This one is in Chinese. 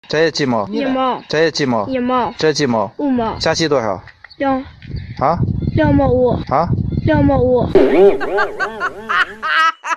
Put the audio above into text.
这也几毛？ 一毛。 这也几毛？ 一毛。 这几毛 5毛。 加起多少？ 2 啊？ 2毛5。 啊？ 2毛5。